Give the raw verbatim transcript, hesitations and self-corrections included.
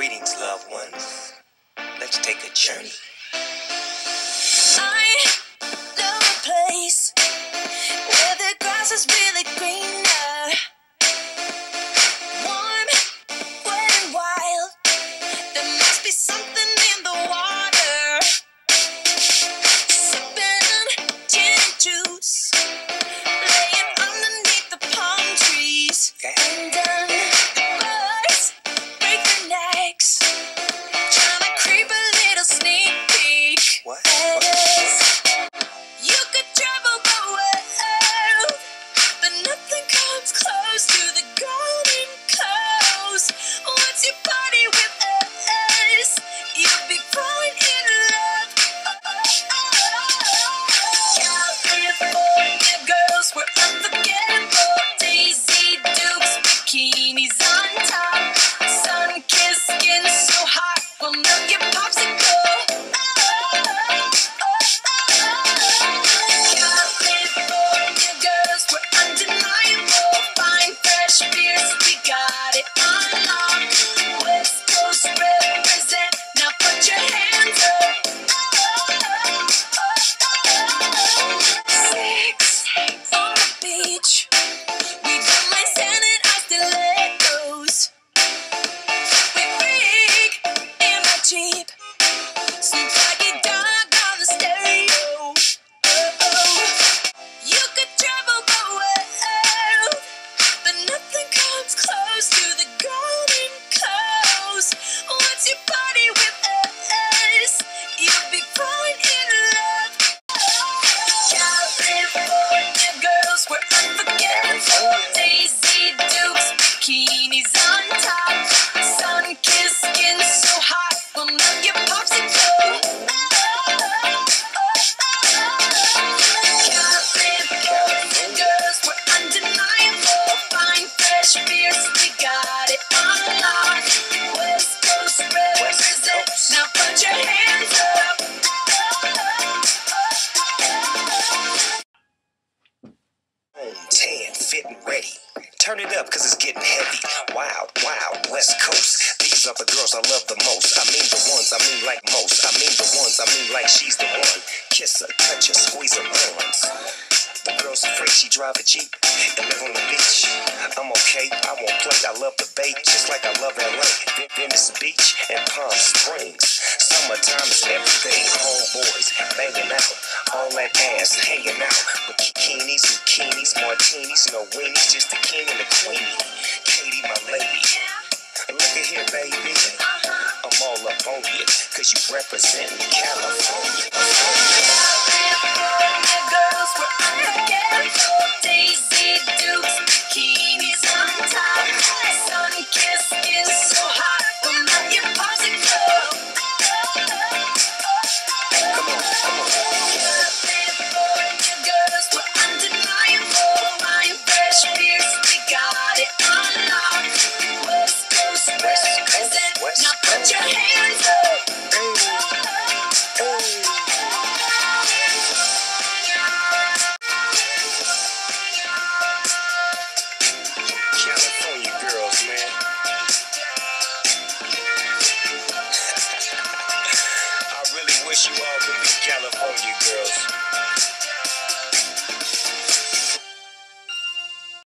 Greetings, loved ones. Let's take a journey. I know a place where the grass is really greener, warm, wet and wild. There must be something in the water. Sipping gin and juice, laying underneath the palm trees. And then the birds break their necks, trying to creep a little sneak peek. What? At us. You could travel the world, but nothing comes close to the golden coast. Once you party with us, you'll be falling in love. California girls were unforgettable. Daisy Dukes, bikinis on top, sun-kissed skin so hot will melt your popsicle. California girls were undeniable. Fine, fresh beers, we got it on lock. West Coast represent, now put your hands up. Sex on the beach, we don't mind standing our stilettos. We freak in our Jeep, Snoop Doggy Dogg on the stereo. Oh, you could travel the world, but nothing comes close to the golden coast. Once you party with us, you'll be falling in love. California girls were unforgettable. Daisy Dukes, bikinis on top, sun-kissed skin so hot will melt your popsicle. California girls were undeniable. Fine, fresh beers, we got it on lock. West Coast represent, now put your hands up. Tan, fit and ready. Turn it up, cause it's getting heavy. Wild, wild, West Coast. These are the girls I love the most. I mean the ones, I mean like most. I mean the ones, I mean like she's the one. Kiss her, touch her, squeeze her horns. The girl's afraid she drive a Jeep and live on the beach. I'm okay, I won't play. I love the bay, just like I love L A. Venice Beach and Palm Springs. Summertime is everything. Homeboys banging out, all that ass hanging out. Bikinis, zucchinis, martinis, no weenies, just the king and the queenie. Katie, my lady. Look at here, baby. I'm all up on you, cause you represent California. California girls were unforgettable. Daisy